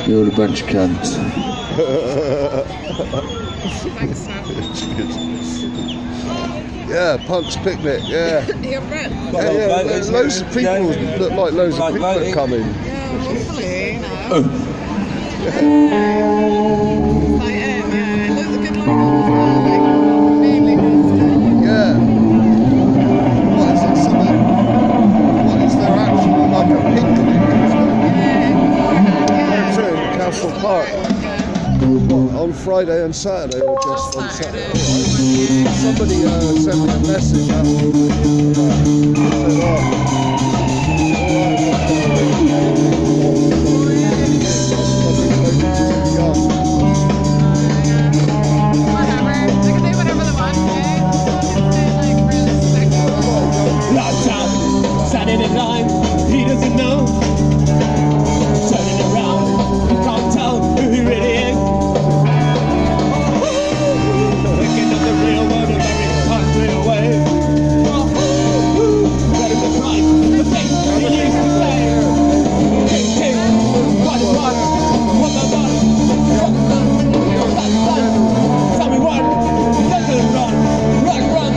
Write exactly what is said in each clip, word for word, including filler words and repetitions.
You're a bunch of cunts. Yeah, Punk's Picnic, yeah. Your friend? Yeah, yeah, there's loads of people, look like loads of people are coming. Yeah, hopefully, you know. Oh. Like, yeah, yeah, loads of good looking ones, like, really good. Yeah. What is it, something? What is there actually like a picnic? Yeah, True, in Castle Park. What, on Friday and Saturday, or just on Saturday? Right. Somebody uh, sent me a message after the said, oh, whatever, they can do whatever they want, okay? They're like really sexual. Lights out, Saturday night, he doesn't know. Turning around, he can't tell who he really is. Thinking of the real world in a very unreal way. That is the price, the things he used to say. King, king, what is what? What the what? What the that's that. Tell me what? Doesn't run, run, run.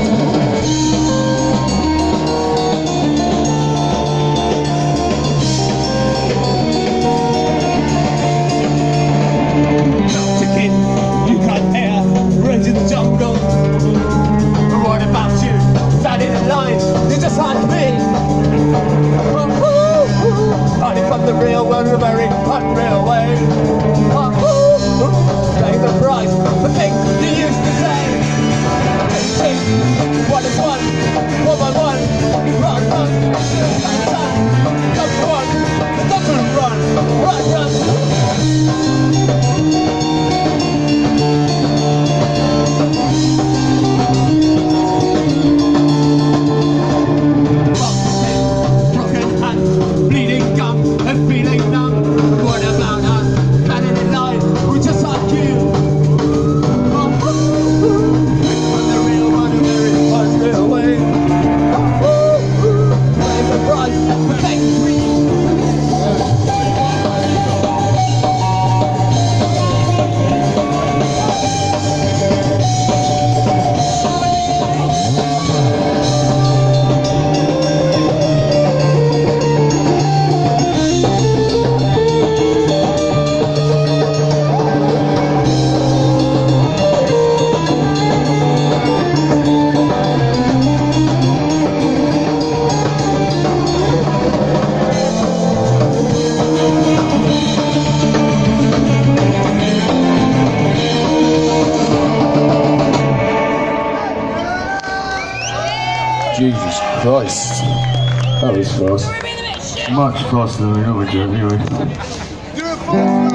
You can't hear rage in the jungle. But what about you? Standing in line, you're just like me. Hiding from the real world in a very unreal way. Paying the price for things you used to say. King, one is one, one by one. Run, run, and time. Don't run, don't run, run, run. Jesus Christ. That was fast. Much faster than we normally do anyway.